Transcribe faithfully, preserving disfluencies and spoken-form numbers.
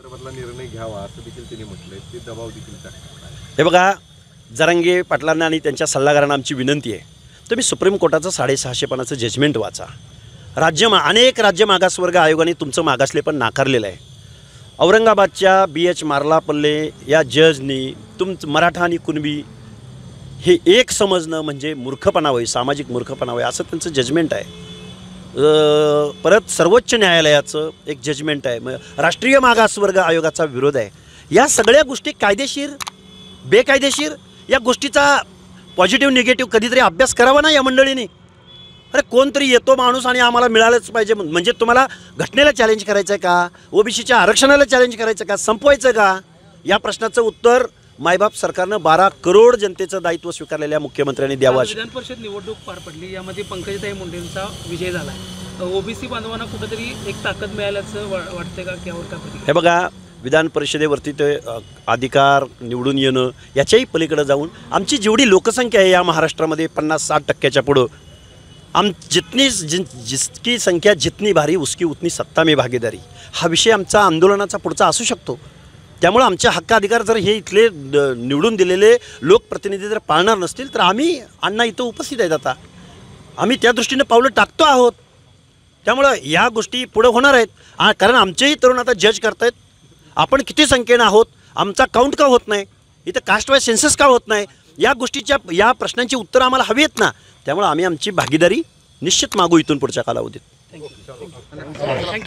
संदर्भातला निर्णय घ्यावा असं देखील त्यांनी म्हटलंय, ते दबाव देखील टाकतात. हे बघा, जरांगे पाटलांना आणि त्यांच्या सल्लागारांना आमची विनंती आहे, तुम्ही सुप्रीम कोर्टाचं साडेसहाशे पानाचं जजमेंट वाचा. राज्य मा अनेक राज्य मागासवर्ग आयोगाने तुमचं मागासलेपण नाकारलेलं आहे. औरंगाबादच्या बी एच मार्लापल्ले या जजनी तुम मराठा आणि कुणबी हे एक समजणं म्हणजे मूर्खपणा होय, सामाजिक मूर्खपणा होय, असं त्यांचं जजमेंट आहे. परत सर्वोच्च न्यायालयाचं एक जजमेंट आहे. मग राष्ट्रीय मागासवर्ग आयोगाचा विरोध आहे. या सगळ्या गोष्टी कायदेशीर बेकायदेशीर या गोष्टीचा पॉझिटिव्ह निगेटिव्ह कधीतरी अभ्यास करावा ना या मंडळीने. अरे कोणतरी येतो माणूस आणि आम्हाला मिळालंच पाहिजे म्हणजे तुम्हाला घटनेला चॅलेंज करायचं आहे का, ओबीसीच्या आरक्षणाला चॅलेंज करायचं का, संपवायचं का? या प्रश्नाचं उत्तर मायबाप सरकारनं बारा करोड जनतेचं दायित्व स्वीकारलेल्या मुख्यमंत्र्यांनी द्यावं. विधान परिषद निवडणूक पार पडली, यामध्ये पंकजाताई मुंडेंचा विजय झाला. ओबीसी बांधवांना कुठेतरी एक ताकद मिळाल्याचं वाटतंय का, त्यावर का? हे बघा, विधान परिषदेवरती ते अधिकार निवडून येणं याच्याही पलीकडे जाऊन आमची जेवढी लोकसंख्या आहे या महाराष्ट्रामध्ये पन्नास साठ टक्क्याच्या पुढं, आम जितनी जि जितकी संख्या जितनी भारी उसकी उतनी सत्ता में भागीदारी हा विषय आमचा आंदोलनाचा पुढचा असू शकतो. त्यामुळे आमच्या हक्क अधिकार जर हे इथले निवडून दिलेले लोकप्रतिनिधी जर पाळणार नसतील तर आम्ही अण्णा इथं उपस्थित आहेत. आता आम्ही त्या दृष्टीने पावलं टाकतो आहोत. त्यामुळं या गोष्टी पुढे होणार आहेत. कारण आमचेही तरुण आता जज करतायत आपण किती संख्येनं आहोत, आमचा काउंट का होत नाही, इथं कास्ट वाईज सेन्सस का होत नाही, या गोष्टीच्या या प्रश्नांची उत्तरं आम्हाला हवी आहेत ना. त्यामुळे आम्ही आमची भागीदारी निश्चित मागू इथून पुढच्या कालावधीत.